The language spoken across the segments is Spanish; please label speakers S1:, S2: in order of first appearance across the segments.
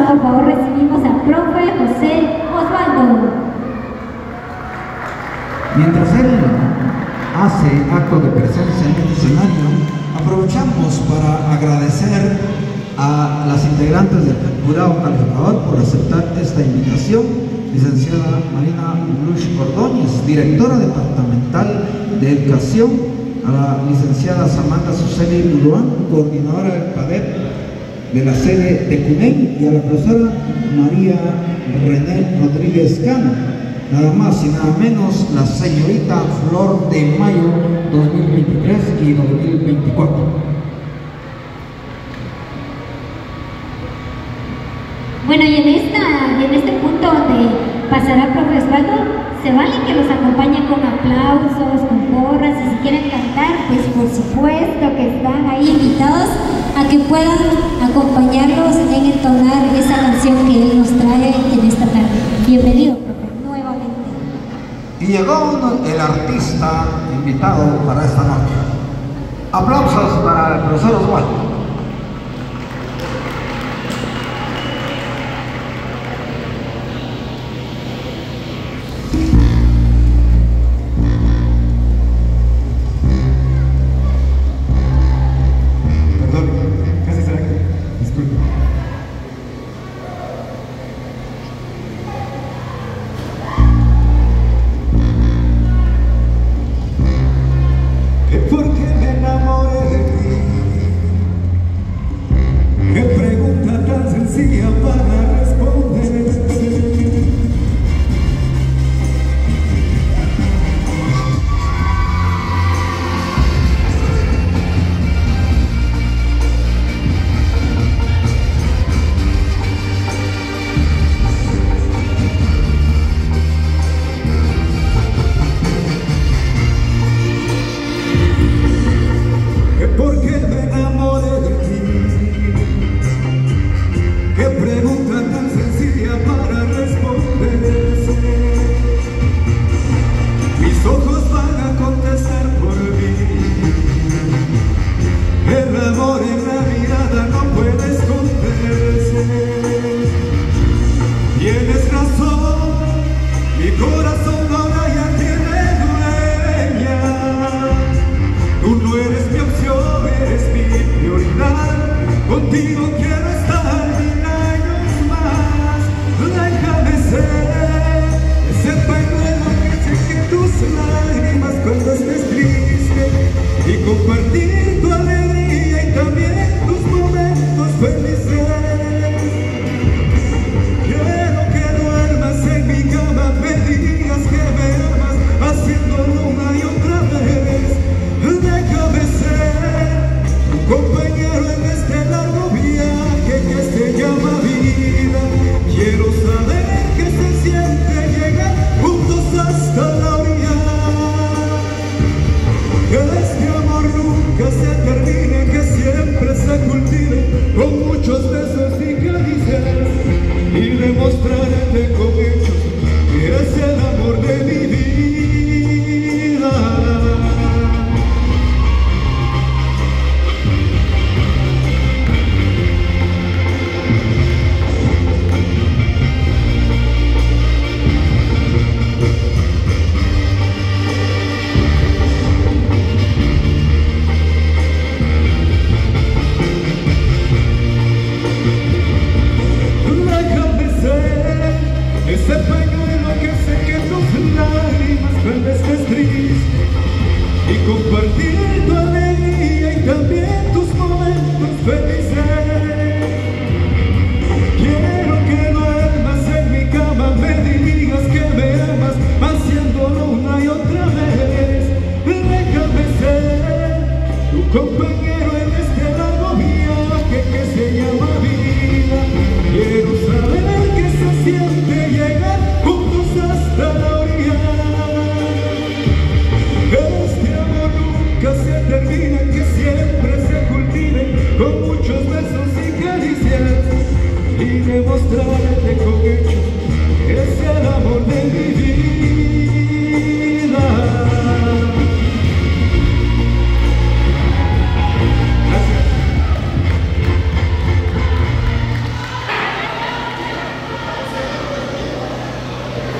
S1: por favor, recibimos al profe José Osvaldo.
S2: Mientras él hace acto de presencia en el escenario, aprovechamos para agradecer a las integrantes del jurado calificador por aceptar esta invitación. Licenciada Marina Bluch Ordóñez, directora departamental de Educación, a la licenciada Samantha Suseli Uruán, coordinadora del PADEP de la sede de Cuney, y a la profesora María René Rodríguez Cano. Nada más y nada menos, la señorita Flor de Mayo 2023 y 2024.
S1: Bueno, y en este punto donde pasará el profe Osvaldo, se vale que los acompañen con aplausos, con porras, y si quieren cantar, pues por supuesto que están ahí invitados a que puedan acompañarlos en entonar esa canción que él nos trae en esta tarde. Bienvenido, profe, nuevamente.
S2: Y llegó el artista invitado para esta noche. Aplausos para el profesor Osvaldo.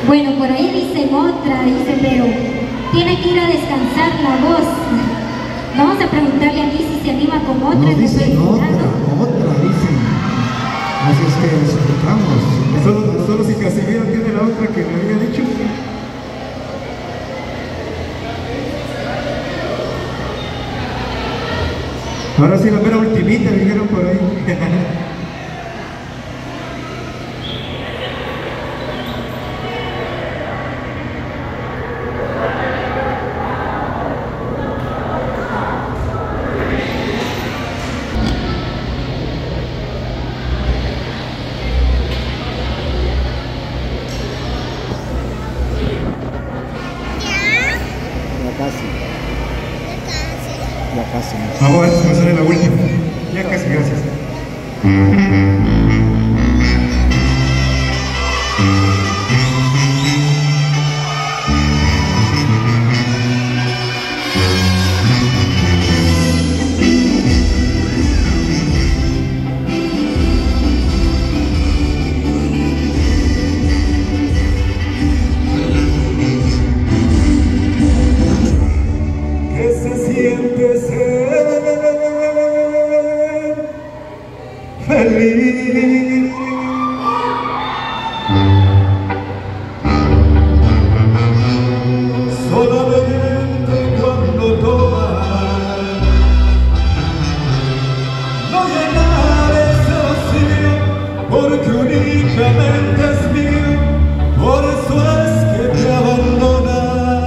S1: Bueno, por ahí dicen otra, dice, pero tiene que ir a descansar la voz. Vamos a preguntarle aquí si se anima con otra.
S2: Nos dicen otra, dicen. Así es que les escuchamos.
S3: Solo si Casimiro tiene la otra que me había dicho. Ahora sí la mera ultimita, dijeron por ahí.
S2: Ya casi.
S3: Ahora me sale la última. Ya casi, gracias. ¿Qué se siente ser feliz? Solamente cuando tomas, no llenar ese vacío, porque únicamente es mío, por eso es que te abandona.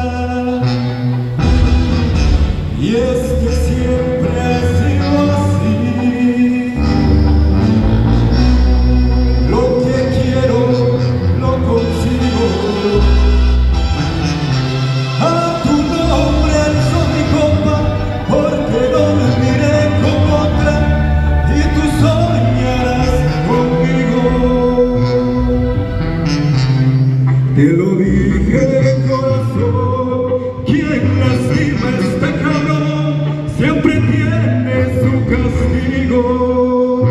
S3: Y es que siempre ha sido así. Lo que quiero, lo consigo. A tu nombre alzo mi copa, porque dormiré con otra y tú soñarás conmigo. Te lo dije de corazón, quien lastima este cabrón siempre tiene su castigo.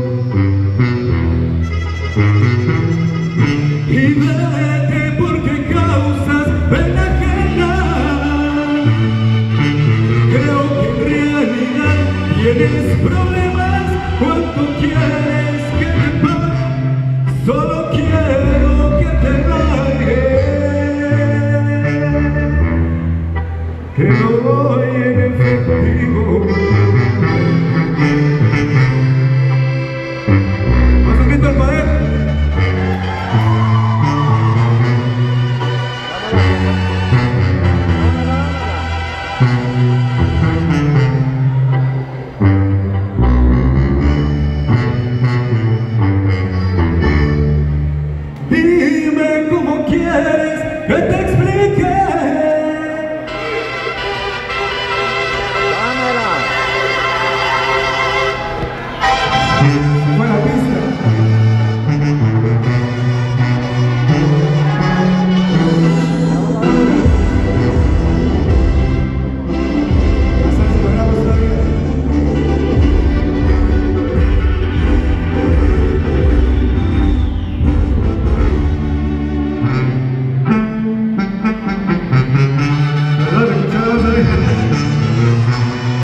S3: Y vete porque causas pena ajena. Creo que en realidad tienes problemas. ¿Cuánto quieres que te pague? Solo quiero que te largues, que no voy en efectivo. ¿Más un grito al poder? Dime cómo quieres